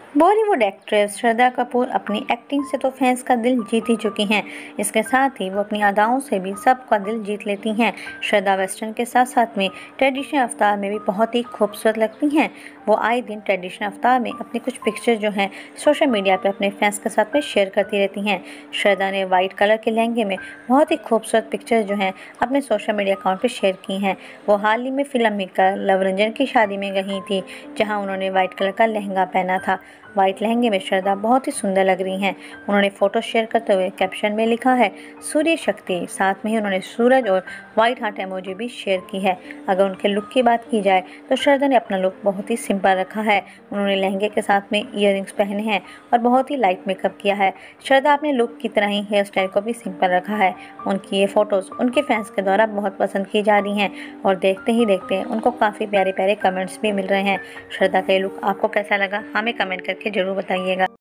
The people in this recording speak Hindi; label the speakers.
Speaker 1: बॉलीवुड एक्ट्रेस श्रद्धा कपूर अपनी एक्टिंग से तो फैंस का दिल जीत ही चुकी हैं। इसके साथ ही वो अपनी अदाओं से भी सबका दिल जीत लेती हैं। श्रद्धा वेस्टर्न के साथ साथ में ट्रेडिशनल अवतार में भी बहुत ही खूबसूरत लगती हैं। वो आए दिन ट्रेडिशनल अवतार में अपनी कुछ पिक्चर जो हैं सोशल मीडिया पर अपने फैंस के साथ में शेयर करती रहती हैं। श्रद्धा ने वाइट कलर के लहंगे में बहुत ही खूबसूरत पिक्चर जो हैं अपने सोशल मीडिया अकाउंट पर शेयर की हैं। वो हाल ही में फिल्म मेकर लव रंजन की शादी में गई थी, जहाँ उन्होंने वाइट कलर का लहंगा पहना था। वाइट लहंगे में श्रद्धा बहुत ही सुंदर लग रही हैं। उन्होंने फोटो शेयर करते हुए कैप्शन में लिखा है सूर्य शक्ति, साथ में ही उन्होंने सूरज और वाइट हार्ट इमोजी भी शेयर की है। अगर उनके लुक की बात की जाए तो श्रद्धा ने अपना लुक बहुत ही सिंपल रखा है। उन्होंने लहंगे के साथ में ईयररिंग्स पहने हैं और बहुत ही लाइट मेकअप किया है। श्रद्धा अपने लुक की तरह ही हेयर स्टाइल को भी सिंपल रखा है। उनकी ये फोटोज़ उनके फैंस के द्वारा बहुत पसंद की जा रही हैं और देखते ही देखते उनको काफ़ी प्यारे प्यारे कमेंट्स भी मिल रहे हैं। श्रद्धा का ये लुक आपको कैसा लगा, हमें कमेंट करके ज़रूर बताइएगा।